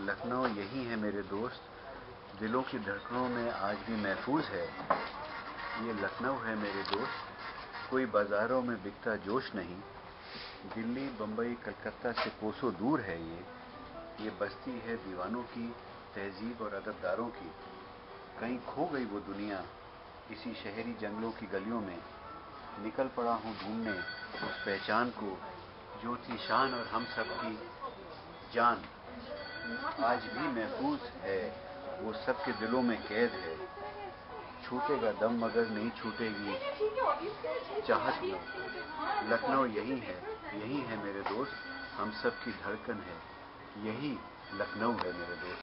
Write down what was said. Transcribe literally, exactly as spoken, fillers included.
लखनऊ यही है मेरे दोस्त, दिलों की धड़कनों में आज भी महफूज है। ये लखनऊ है मेरे दोस्त, कोई बाजारों में बिकता जोश नहीं। दिल्ली, बम्बई, कलकत्ता से कोसों दूर है ये। ये बस्ती है दीवानों की, तहजीब और अदबदारों की। कहीं खो गई वो दुनिया इसी शहरी जंगलों की गलियों में। निकल पड़ा हूँ ढूंढने उस पहचान को, जो थी शान और हम सब की जान। आज भी महफूज है, वो सबके दिलों में कैद है। छूटेगा दम मगर नहीं छूटेगी चाहत में। लखनऊ यही है, यही है मेरे दोस्त, हम सब की धड़कन है। यही लखनऊ है मेरे दोस्त।